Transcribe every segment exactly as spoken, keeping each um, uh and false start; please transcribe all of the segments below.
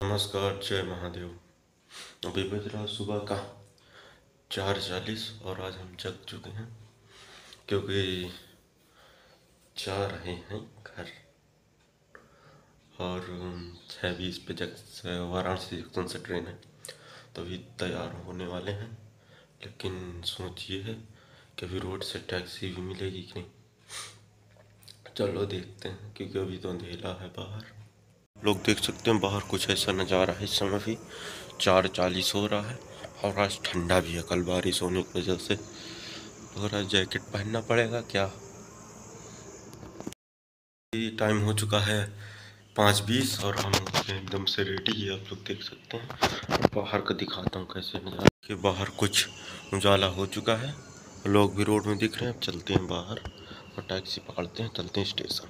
नमस्कार, जय महादेव। अभी बज रहा सुबह का चार चालीस और आज हम जग चुके हैं क्योंकि जा रहे हैं घर और छः बीस पे जग वाराणसी जंक्शन से ट्रेन है, तभी तैयार होने वाले हैं। लेकिन सोच ये है कि अभी रोड से टैक्सी भी मिलेगी कि नहीं। चलो देखते हैं, क्योंकि अभी तो अंधेरा है बाहर। लोग देख सकते हैं बाहर कुछ ऐसा नज़ारा है। इस समय भी चार चालीस हो रहा है और आज ठंडा भी है, कल बारिश होने की वजह से। और आज जैकेट पहनना पड़ेगा क्या। टाइम हो चुका है पाँच बीस और हम एकदम से रेडी है, आप लोग देख सकते हैं। बाहर का दिखाता हूँ कैसे नज़ारा कि बाहर कुछ उजाला हो चुका है, लोग भी रोड में दिख रहे हैं। अब चलते हैं बाहर और टैक्सी पकड़ते हैं, चलते हैं स्टेशन।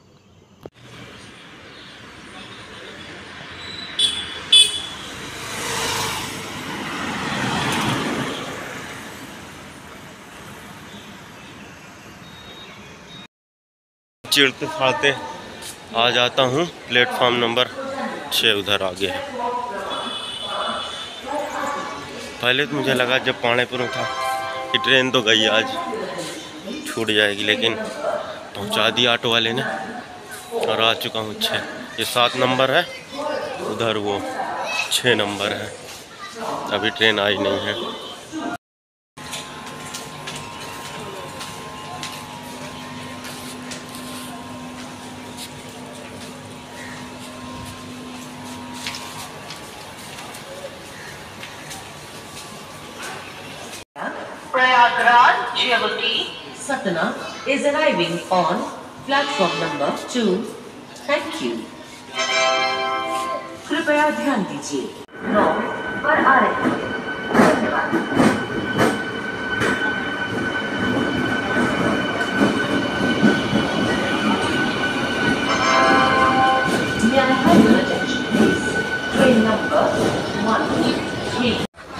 चिड़ते फाड़ते आ जाता हूँ प्लेटफॉर्म नंबर छः, उधर आगे है। पहले तो मुझे लगा जब पाणेपुर में था कि ट्रेन तो गई आज, छूट जाएगी, लेकिन पहुँचा दिया ऑटो वाले ने और आ चुका हूँ छः। ये सात नंबर है, उधर वो छः नंबर है। अभी ट्रेन आई नहीं है। Prayagraj Jyavati Satna is arriving on platform number two. Thank you. कृपया ध्यान दीजिए, नौ पर आ रहे हैं। धन्यवाद। May I have your attention, please? Train number one three.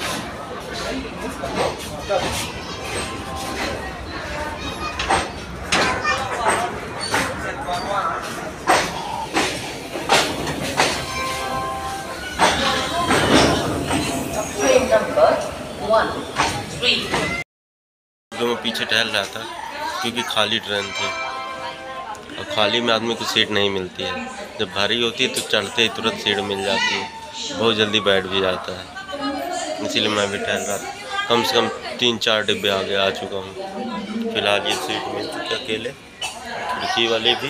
जो मैं पीछे टहल रहा था क्योंकि खाली ट्रेन थी और खाली में आदमी को सीट नहीं मिलती है। जब भारी होती है तो चढ़ते ही तुरंत सीट मिल जाती है, बहुत जल्दी बैठ भी जाता है। इसीलिए मैं भी टहल रहा था। कम से कम तीन चार डिब्बे आगे आ चुका हूँ। फिलहाल ये सीट मिल चुकी है अकेले, खिड़की वाले भी।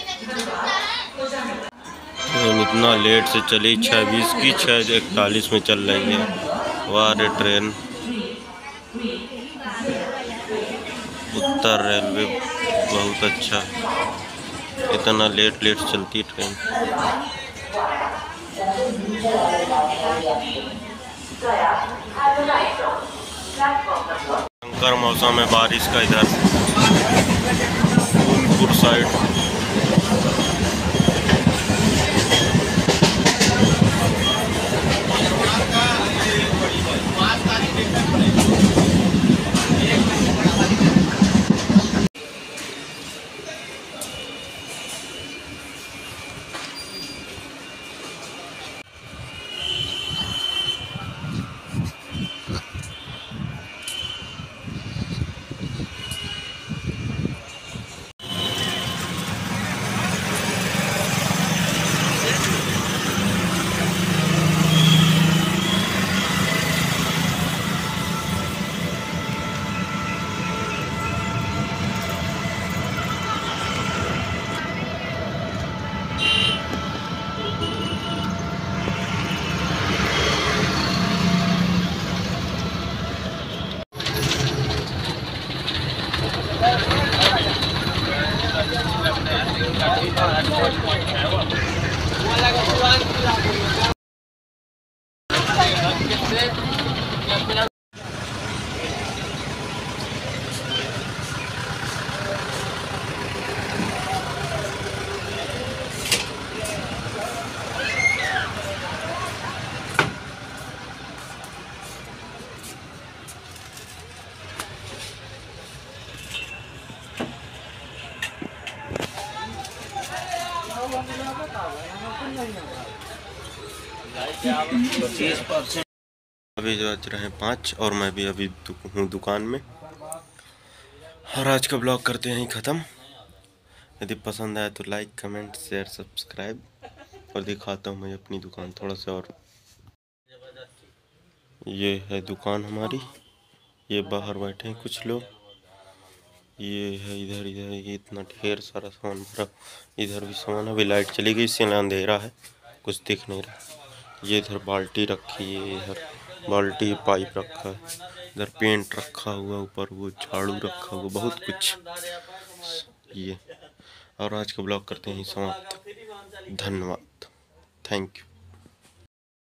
ट्रेन इतना लेट से चली, छः बीस की छः इकतालीस में चल रही है। वाह रे ट्रेन। उत्तर रेलवे बहुत अच्छा, इतना लेट लेट चलती ट्रेन। भयंकर मौसम है बारिश का इधर फूलपुर साइड। पच्चीस परसेंट। अभी जो बज रहे हैं पाँच और मैं भी अभी दु, हूँ दुकान में। और आज का ब्लॉग करते हैं ख़त्म। यदि पसंद आया तो लाइक कमेंट शेयर सब्सक्राइब। और दिखाता हूँ मैं अपनी दुकान थोड़ा सा। और ये है दुकान हमारी। ये बाहर बैठे हैं कुछ लोग। ये है इधर इधर ये इतना ढेर सारा सामान भरा। इधर भी सामान, अभी लाइट चली गई इससे अंधेरा है, कुछ दिख नहीं रहा। ये इधर बाल्टी रखी है, इधर बाल्टी पाइप रखा है, इधर पेंट रखा हुआ, ऊपर वो झाड़ू रखा हुआ, बहुत कुछ ये। और आज का ब्लॉग करते हैं समाप्त। धन्यवाद, थैंक यू।